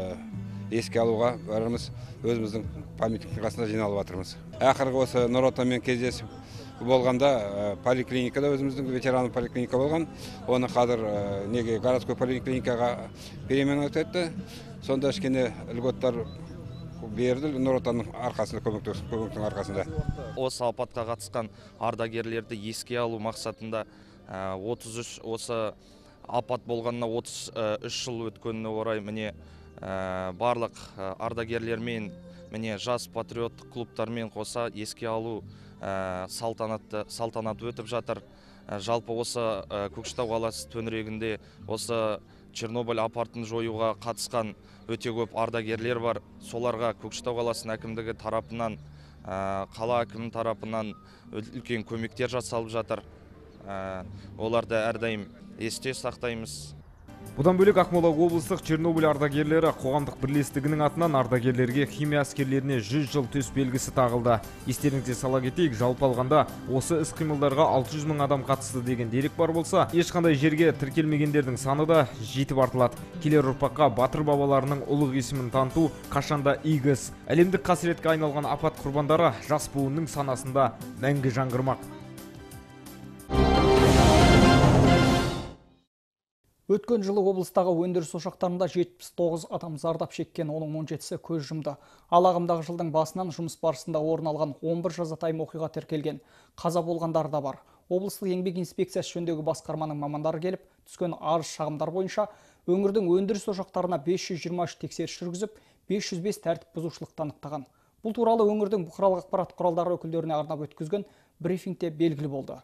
еске алуға бәріміз өзіміздің памятниктің қасында жиналып жатырмыз. Ақырғы осы Нұр Отанмен кездесіп болғанда поликлиникада өзіміздің ветераны поликлиника болған. Оны қазір неге городской поликлиникаға перемен өтетті. Сонда ішкене үлготтар берді Нұр Отанның арқасында, көмектің арқасында. Осы апатқа қатысқан ардагерлерді еске алу мақсатында отыз үш осы апат болғанына отыз үш жыл өткеніне орай міне барлық ардагерлермен, міне жас патриоттық клубтармен қоса еске алу салтанаты салтанат өтіп жатыр. Жалпы осы Көкшетау қаласы төңірегінде осы Чернобыль апатын жоюға қатысқан өте көп ардагерлер бар. Соларға Көкшетау қаласының әкімдігі тарапынан, қала әкімінің тарапынан үлкен көмектер жасалып жатыр. Оларды әрдайым есте сақтаймыз. Бұдан бөлек Ақмола облыстық Чернобыль ардагерлері қоғамдық бірлестігінің атынан ардагерлерге химия әскерлеріне жүз жыл төс белгісі тағылды. Естеріңізге сала кетейік, жалпы алғанда осы іс-қимылдарға алты жүз мың адам қатысты деген дерек бар болса, ешқандай жерге тіркелмегендердің саны да жетіп артылады. Келер ұрпаққа батыр бабаларының ұлық есімін таныту қашанда игі іс. Әлемдік қасіретке айналған апат құрбандары жас буынның санасында мәңгі жаңғырмақ. Өткен жылы облыстағы өндіріс ошақтарында жетпіс тоғыз адам зардап шеккен, оның он жетісі көз жұмды. Ал ағымдағы жылдың басынан жұмыс барысында орын алған он бір жазатайым оқиға тіркелген. Қаза болғандар да бар. Облыстық еңбек инспекциясы жөніндегі басқарманың мамандары келіп, түскен арыз шағымдар бойынша өңірдің өндіріс ошақтарына бес жүз жиырма үш тексеріс жүргізіп, бес жүз бес тәртіп бұзушылықты анықтаған. Бұл туралы өңірдің бұқаралық ақпарат құралдары өкілдеріне арнап өткізген брифингте белгілі болды.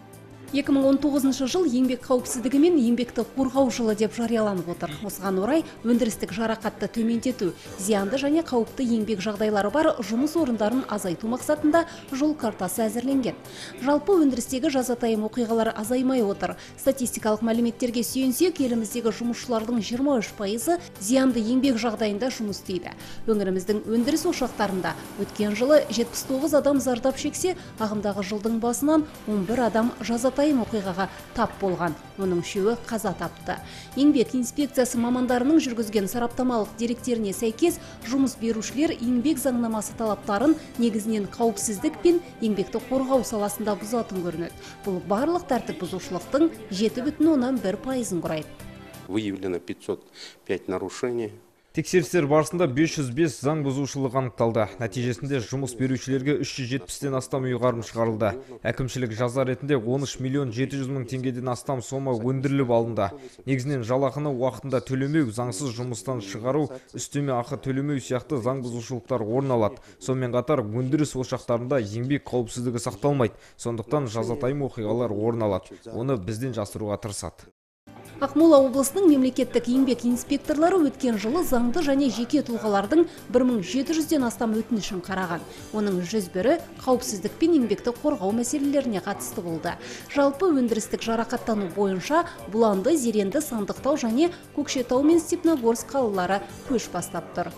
екі мың он тоғызыншы жыл еңбек қауіпсіздігі мен еңбекті қорғау жылы деп жарияланып отыр. Осыған орай өндірістік жарақатты төмендету, зиянды және қауіпті еңбек жағдайлары бар жұмыс орындарын азайту мақсатында жол картасы әзірленген. Жалпы өндірістегі жазатайым оқиғалар азаймай отыр. Статистикалық мәліметтерге сүйенсек, еліміздегі жұмысшылардың жиырма үш пайызы зиянды еңбек жағдайында жұмыс істейді. Өңіріміздің өндіріс ошақтарында өткен жылы жетпіс тоғыз адам зардап шексе, ағымдағы жылдың басынан он бір адам жазатайым оқиғаға тап болған, оның үшеуі қаза тапты. Еңбек инспекциясы мамандарының жүргізген сараптамалық деректеріне сәйкес, жұмыс берушілер еңбек заңнамасы талаптарын негізінен қауіпсіздік пен еңбекті қорғау саласында бұзатын көрінеді. Бұл барлық тәртіп бұзушылықтың жеті бүтін оннан бір пайызын құрайды. Выявлено пятьсот пять нарушений. Тексерістер барысында бес жүз бес заң бұзушылық анықталды. Нәтижесінде жұмыс берушілерге үш жүз жетпістен астам ұйғарым шығарылды. Әкімшілік жаза ретінде он үш миллион жеті жүз мың теңгеден астам сома өндіріліп алынды. Негізінен жалақыны уақытында төлемеу, заңсыз жұмыстан шығару, үстеме ақы төлемеу сияқты заң бұзушылықтар орын алады. Сонымен қатар өндіріс ошақтарында еңбек қауіпсіздігі сақталмайды. Сондықтан жазатайым оқиғалар орын алады. Оны бізден жасыруға тырысады. Ақмола облысының мемлекеттік еңбек инспекторлары өткен жылы заңды және жеке тұлғалардың бір мың жеті жүзден астам өтінішін қараған. Оның жүз бірі қауіпсіздік пен еңбекті қорғау мәселелеріне қатысты болды. Жалпы өндірістік жарақаттану бойынша Бұланды, Зеренді, Сандықтау және Көкшетау мен Степногорск қалалары көш бастап тұр.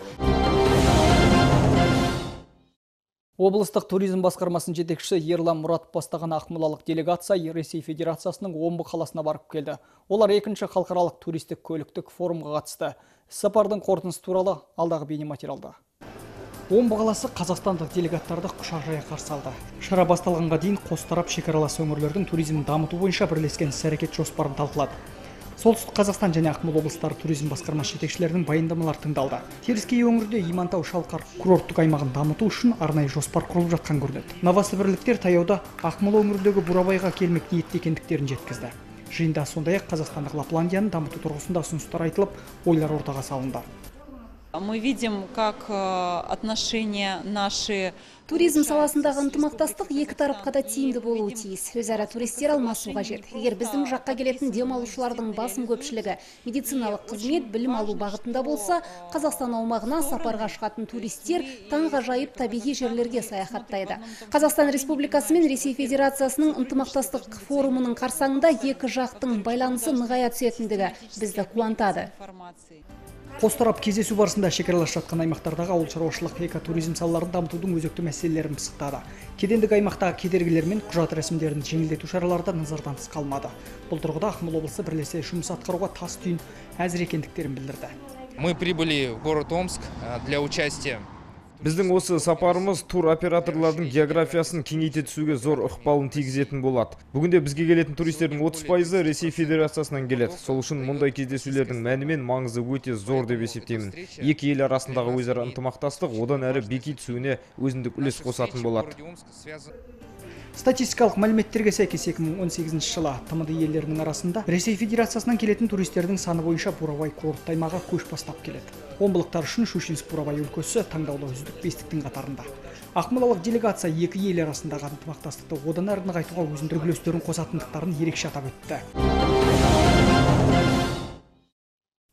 Облыстық туризм басқармасының жетекшісі Ерлан Мұрат бастаған ақмолалық делегация Ресей Федерациясының Омбы қаласына барып келді. Олар екінші халықаралық туристік көліктік форумға қатысты. Сапардың қорытындысы туралы алдағы бейнематериалда. Омбы қаласы қазақстандық делегаттарды құшақ жая қарсы алды. Шара басталғанға дейін қос тарап шекаралас өңірлердің туризмін дамыту бойынша бірлескен іс-әрекет жоспарын талқылады. Солтүстік Қазақстан және Ақмола облыстары туризм басқармасы жетекшілерінің баяндамалары тыңдалды. Теріскей өңірде Имантау-Шалқар курорттық аймағын дамыту үшін арнайы жоспар құрылып жатқан көрінеді. Новосібірліктер таяуда Ақмола өңіріндегі Бурабайға келмек ниетте екендіктерін жеткізді. Жиында сондай-ақ қазақстандық Лапландияны дамыту тұрғысында ұсыныстар айтылып, ойлар ортаға салынды. Мы видим, как отношения наши... Туризм саласындағы ынтымақтастық екі тарапқа да тиімді болуы тиіс. Өзара туристер алмасу қажет. Егер біздің жаққа келетін демалушылардың басым көпшілігі медициналық қызмет, білім алу бағытында болса, Қазақстан аумағына сапарға шығатын туристер таңғажайып табиғи жерлерге саяхаттайды. Қазақстан Республикасы мен Ресей Федерациясының ынтымақтастық форумының қарсаңында екі жақтың байланысы нығая түсетіндігі бізді қуантады. Қос тарап кездесу барысында шекаралас жатқан аймақтардағы ауыл шаруашылық, экотуризм салаларын дамытудың өзекті мәселелерін пысықтады. Кедендік аймақтағы кедергілер мен құжат рәсімдерін жеңілдету шаралары да назардан тыс қалмады. Бұл тұрғыда Ақмола облысы бірлесе жұмыс атқаруға тас түйін әзір екендіктерін білдірді. Мы прибыли в город Омск для участия. Біздің осы сапарымыз тур операторлардың географиясын кеңейте түсуге зор ықпалын тигізетін болады. Бүгінде бізге келетін туристердің отыз пайызы Ресей Федерациясынан келеді. Сол үшін мұндай кездесулердің мәні мен маңызы өте зор деп есептеймін. Екі ел арасындағы өзара ынтымақтастық одан әрі беки түсуіне өзіндік үлес қосатын болады. Статистикалық мәліметтерге сәйкес екі мың он сегізінші жылы тмд елдерінің арасында Ресей Федерациясынан келетін туристердің саны бойынша Бурабай курортты аймағы көш бастап келеді. Омбылықтар үшін Щучинск-Бурабай өлкесі таңдаулы үздік бестіктің қатарында. Ақмолалық делегация екі ел арасындағы ынтымақтастықты одан әрі нығайтуға өзіндік үлестерін қосатындықтарын ерекше атап өтті.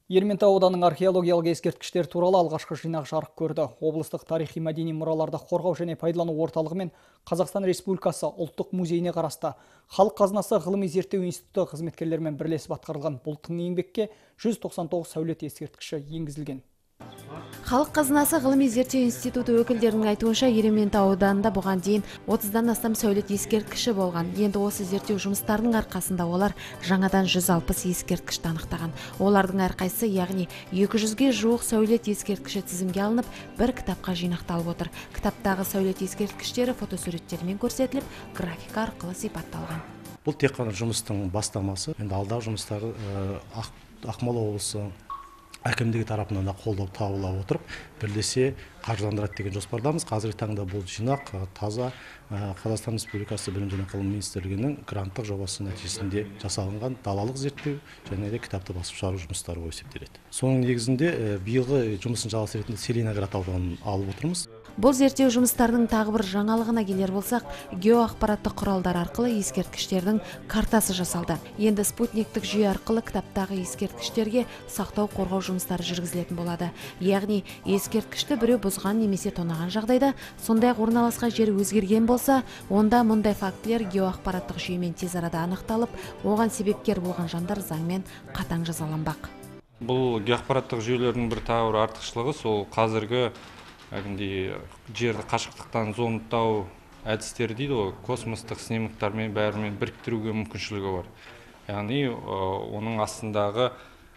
Ерейментау ауданының археологиялық ескерткіштер туралы алғашқы жинақ жарық көрді. Облыстық тарихи мәдени мұраларды қорғау және пайдалану орталығы мен Қазақстан Республикасы ұлттық музейіне қарасты Халық қазынасы ғылыми зерттеу институты қызметкерлерімен бірлесіп атқарылған бұл тың еңбекке жүз тоқсан тоғыз сәулет ескерткіші енгізілген. Халық қазынасы ғылыми зерттеу институты өкілдерінің айтуынша Ерейментау ауданында бұған дейін отыздан астам сәулет ескерткіші болған. Енді осы зерттеу жұмыстарының арқасында олар жаңадан жүз алпыс ескерткішті анықтаған. Олардың әрқайсысы, яғни екі жүзге жуық сәулет ескерткіші тізімге алынып, бір кітапқа жинақталып отыр. Кітаптағы сәулет ескерткіштері фотосуреттермен көрсетіліп, графика арқылы сипатталған. Бұл тек қана жұмыстың бастамасы. Енді алдағы жұмыстары Ақмола облысы әкімдігі тарапынан да қолдау табыла отырып, бірлесе қаржыландырады деген жоспардамыз. Қазіргі таңда бұл жинақ таза Қазақстан Республикасы Білім және ғылым министрлігінің гранттық жобасы нәтижесінде жасалынған далалық зерттеу және де кітапты басып шығару жұмыстары болып есептеледі. Соның негізінде биылғы жұмысын жалғасы ретінде Целиноград ауданын алып отырмыз. Бұл зерттеу жұмыстарының тағы бір жаңалығына келер болсақ, геоақпараттық құралдар арқылы ескерткіштердің картасы жасалды. Енді спутниктік жүйе арқылы кітаптағы ескерткіштерге сақтау қорғау жұмыстары жүргізілетін болады. Яғни ескерткішті біреу бұзған немесе тонаған жағдайда, сондай-ақ орналасқан жері өзгерген болса, онда мұндай фактілер геоақпараттық жүйемен тез арада анықталып, оған себепкер болған жандар заңмен қатаң жазаланбақ. Бұл геоақпараттық жүйелердің бір тағы бір артықшылығы сол қазіргі жерді қашықтықтан зондтау әдістері дейді ғой, космостық снимоктармен бәрімен біріктіруге мүмкіншілігі бар. Яғни оның астындағы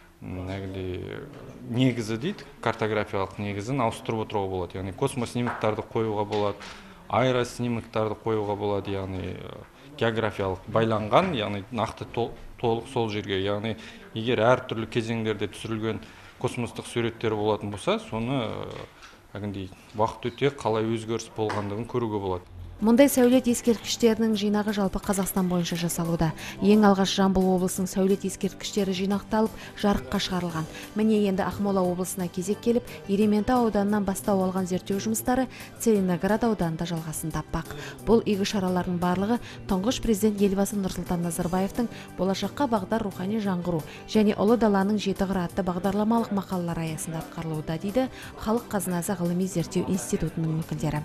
негізі дейді, картографиялық негізін ауыстырып отыруға болады. Яғни космос снимоктарды қоюға болады, аэроснимоктарды қоюға болады, яғни географиялық байланған, яғни нақты толық сол жерге. Яғни егер әртүрлі кезеңдерде түсірілген космостық суреттер болатын болса, соны уақыт өте қалай өзгеріс болғандығын көруге болады. Мұндай сәулет ескерткіштерінің жинағы жалпы Қазақстан бойынша жасалуда. Ең алғаш Жамбыл облысының сәулет ескерткіштері жинақталып, жарыққа шығарылған. Міне енді Ақмола облысына кезек келіп, Ерейментау ауданынан бастау алған зерттеу жұмыстары Целиноград ауданында жалғасын таппақ. Бұл игі шаралардың барлығы тұңғыш президент елбасы Нұрсұлтан Назарбаевтың болашаққа бағдар рухани жаңғыру және ұлы даланың жеті қыры атты бағдарламалық мақалалар аясында атқарылуда, дейді Халық қазынасы ғылыми зерттеу институтының өкілдері.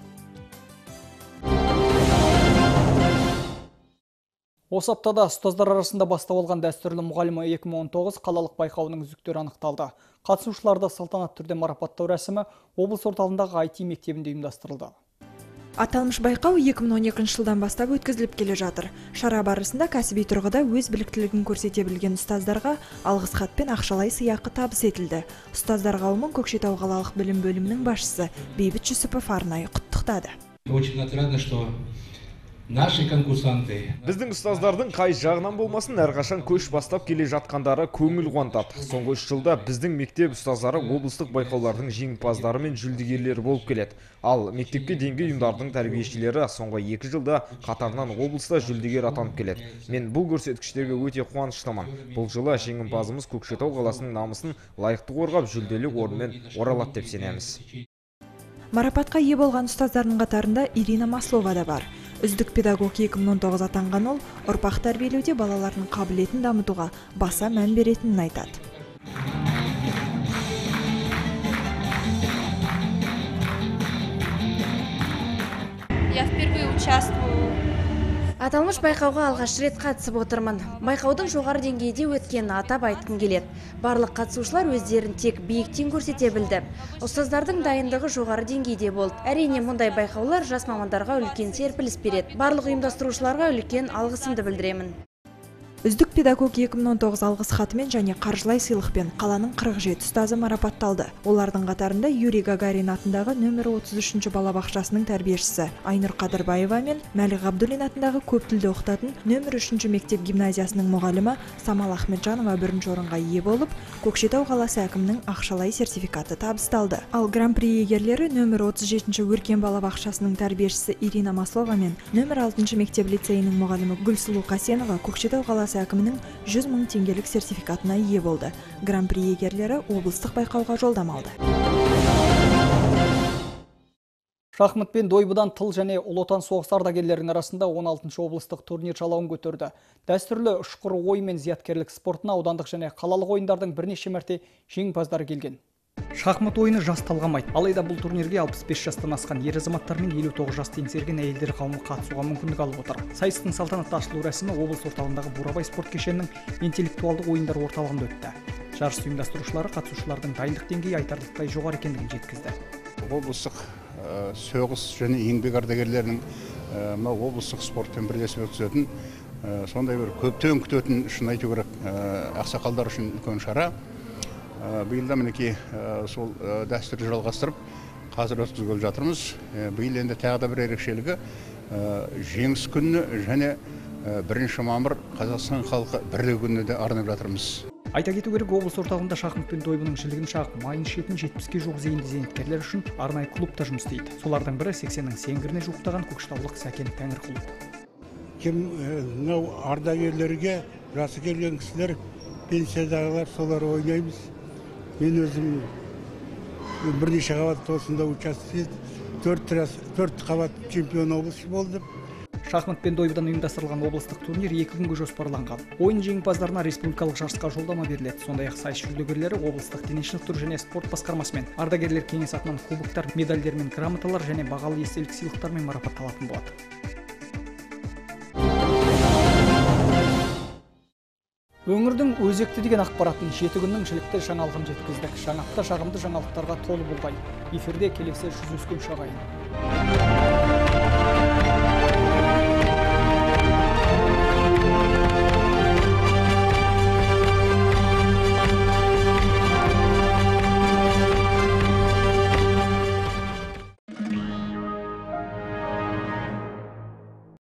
Осы аптада ұстаздар арасында бастау алған дәстүрлі мұғалімі екі мың он тоғыз қалалық байқауының үздіктері анықталды. Қатысушыларды салтанатты түрде марапаттау рәсімі облыс орталығындағы ай ти мектебінде ұйымдастырылды. Аталмыш байқау екі мың он екінші жылдан бастап өткізіліп келе жатыр. Шара барысында кәсіби тұрғыда өз біліктілігін көрсете білген ұстаздарға алғыс хат пен ақшалай сыйақы табыс етілді. Ұстаздар қауымын Көкшетау қалалық білім бөлімінің басшысы Бейбіт Жүсіпов арнайы құттықтады. Очень отрадно, что наши конкурсанты. Біздің ұстаздардың қай жағынан болмасын әрқашан көш бастап келе жатқандары көңіл қуантады. Соңғы үш жылда біздің мектеп ұстаздары облыстық байқаулардың жеңімпаздары мен жүлдегерлері болып келеді. Ал мектепке дейінгі ұйымдардың тәрбиешілері соңғы екі жылда қатарынан облыста жүлдегер атанып келеді. Мен бұл көрсеткіштерге өте қуаныштымын. Бұл жылы жеңімпазымыз Көкшетау қаласының намысын лайықты қорғап жүлделі орынмен оралады деп сенеміз. Марапатқа ие болған ұстаздардың қатарында Ирина Маслова да бар. Үздік педагог екі мың он тоғыз атанған ол, ұрпақ тәрбиелеуде балалардың қабілетін дамытуға баса мән беретінін айтады. Я впервые участвую. Аталмыш байқауға алғаш рет қатысып отырмын. Байқаудың жоғары деңгейде өткенін атап айтқым келеді. Барлық қатысушылар өздерін тек биіктен көрсете білді. Ұстаздардың дайындығы жоғары деңгейде болды. Әрине, мұндай байқаулар жас мамандарға үлкен серпіліс береді. Барлық ұйымдастырушыларға үлкен алғысымды білдіремін. Үздік педагог екі мың он тоғыз алғыс хатымен және қаржылай сыйлықпен қаланың қырық жеті ұстазы марапатталды. Олардың қатарында Юрий Гагарин атындағы нөмірі отыз үшінші балабақшасының тәрбиешісі Айнұр Қадырбаева мен Мәлік Ғабдуллин атындағы көп тілді оқытатын нөмірі үшінші мектеп гимназиясының мұғалімі Самал Ахметжанова бірінші орынға ие болып, Көкшетау қаласы әкімінің ақшалай сертификаты табысталды. Ал гран-при иегерлері нөмірі отыз жетінші Өркен балабақшасының тәрбиешісі Ирина Маслова мен нөмірі алтыншы мектеп лицейінің мұғалімі Гүлсұлу Қасенова Көкшетау қаласы әкімінің жүз мың теңгелік сертификатына ие болды. Гран-при иегерлері облыстық байқауға жолдама алды. Шахмат пен дойбыдан тыл және ұлы отан соғысы ардагерлерінің арасында он алтыншы облыстық турнир жалауын көтерді. Дәстүрлі ұшқыр ой мен зияткерлік спортына аудандық және қалалық ойындардың бірнеше мәрте жеңімпаздары келген. Шахмат ойыны жас талғамайды. Алайда бұл турнирге алпыс бес жастан асқан ер азаматтар мен елу тоғыз жасты еңсерген әйелдер қауымы қатысуға мүмкіндік алып отыр. Сайыстың салтанатты ашылу рәсімі облыс орталығындағы Бурабай спорт кешенінің интеллектуалдық ойындар орталығында өтті. Жарыс ұйымдастырушылары қатысушылардың дайындық деңгейі айтарлықтай жоғары екендігін жеткізді. Облыстық соғыс және еңбек ардагерлерінің облыстық спортпен бірлесіп өткізетін сондай бір көптен күтетін шын айту керек ақсақалдар үшін үлкен шара. Биылда мінекей сол дәстүрді жалғастырып қазір өткізгелі жатырмыз. Биыл енді тағы да бір ерекшелігі жеңіс күні және бірінші мамыр Қазақстан халқы бірлігі күніне де арнап жатырмыз. Айта кету керек, облыс орталығында шахмат пен дойбының шілігін шағып, майын ішетін жетпіске жуық зейінді зейнеткерлер үшін арнайы клубта жұмыс істейді. Солардың бірі сексеннің сеңгіріне жуықтаған көкшетаулық Сәкен Тәңірқұлов. Кім мынау ардагерлерге жасы келген кісілер, пенсиядағылар, солар ойнаймыз. Мен өзім бірнеше қабат осында участок төрт қабат чемпион облысы болдым. Шахмат пен дойбыдан ұйымдастырылған облыстық турнир екі күнге жоспарланған. Ойын жеңімпаздарына республикалық жарысқа жолдама беріледі. Сондай-ақ сайыс жүлдегерлері облыстық дене шынықтыру және спорт басқармасымен, ардагерлер кеңесі атынан кубоктар, медальдер мен грамоталар және бағалы естелік сыйлықтармен марапатталатын болады. Өңірдің өзекті деген ақпаратын жеті күннің жілікті жаңалығын жеткіздік. Жаңапта жағымды жаңалықтарға толы болғай. Эфирде келесі жүз өскен шағайын.